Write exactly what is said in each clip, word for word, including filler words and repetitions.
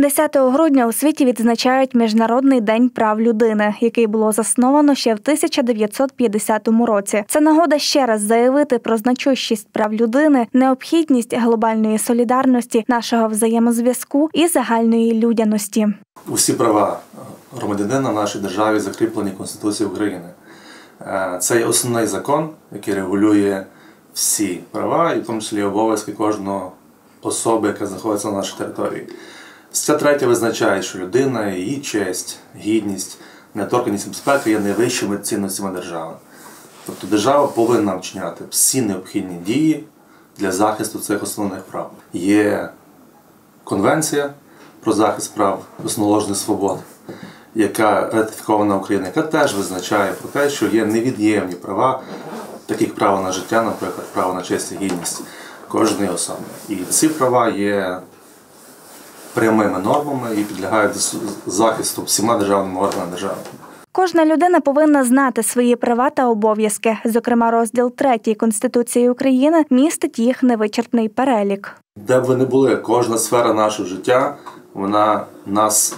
десятого грудня у світі відзначають Міжнародний день прав людини, який було засновано ще в тисяча дев'ятсот п'ятдесятому році. Це нагода ще раз заявити про значущість прав людини, необхідність глобальної солідарності, нашого взаємозв'язку і загальної людяності. Усі права громадянина в нашій державі закріплені Конституцією України. Це є основний закон, який регулює всі права, і в тому числі обов'язки кожної особи, яка знаходиться на нашій території. Стаття третя визначає, що людина, її честь, гідність, недоторканність і безпека є найвищими цінностями держави. Тобто держава повинна вчиняти всі необхідні дії для захисту цих основних прав. Є Конвенція про захист прав основоположних свобод, яка ратифікована Україною, яка теж визначає про те, що є невід'ємні права, таких право на життя, наприклад, право на честь і гідність кожної особи. І ці права є прямими нормами і підлягають захисту всіма державними органами держави. Кожна людина повинна знати свої права та обов'язки. Зокрема, розділ третій Конституції України містить їх невичерпний перелік. Де б ви не були, кожна сфера нашого життя, вона нас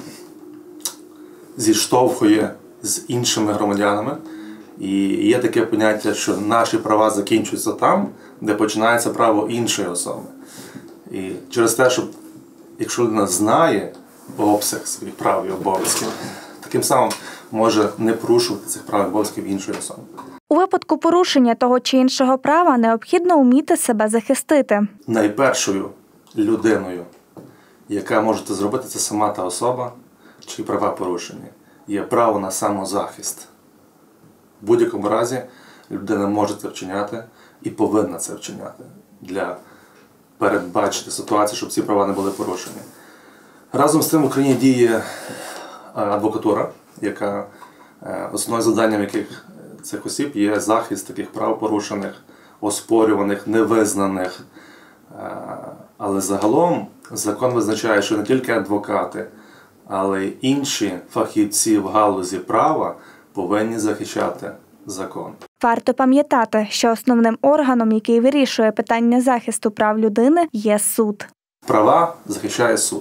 зіштовхує з іншими громадянами. І є таке поняття, що наші права закінчуються там, де починається право іншої особи. І через те, що якщо людина знає обсяг своїх прав і обов'язків, таким самим може не порушувати цих прав і обов'язків іншої особи. У випадку порушення того чи іншого права необхідно вміти себе захистити. Найпершою людиною, яка може це зробити, це сама та особа, чиї права порушені. Є право на самозахист. В будь-якому разі людина може це вчиняти і повинна це вчиняти для передбачити ситуацію, щоб ці права не були порушені. Разом з тим в Україні діє адвокатура, яка основним завданням яких цих осіб є захист таких прав порушених, оспорюваних, невизнаних. Але загалом закон визначає, що не тільки адвокати, але й інші фахівці в галузі права повинні захищати закон. Варто пам'ятати, що основним органом, який вирішує питання захисту прав людини, є суд. Права захищає суд.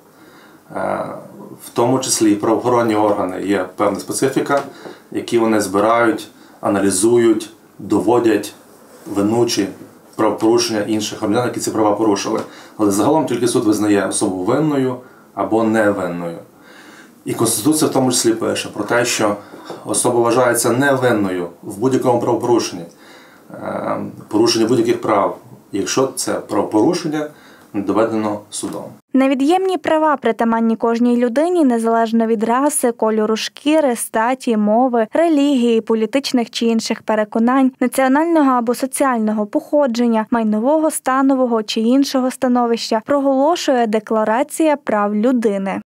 В тому числі і правоохоронні органи є певна специфіка, які вони збирають, аналізують, доводять винучі правопорушення інших громадян, які ці права порушили. Але загалом тільки суд визнає особу винною або невинною. І Конституція в тому числі пише про те, що особа вважається невинною в будь-якому правопорушенні, порушенні будь-яких прав, якщо це правопорушення не доведено судом. Невід'ємні права притаманні кожній людині, незалежно від раси, кольору шкіри, статі, мови, релігії, політичних чи інших переконань, національного або соціального походження, майнового, станового чи іншого становища, проголошує Декларація прав людини.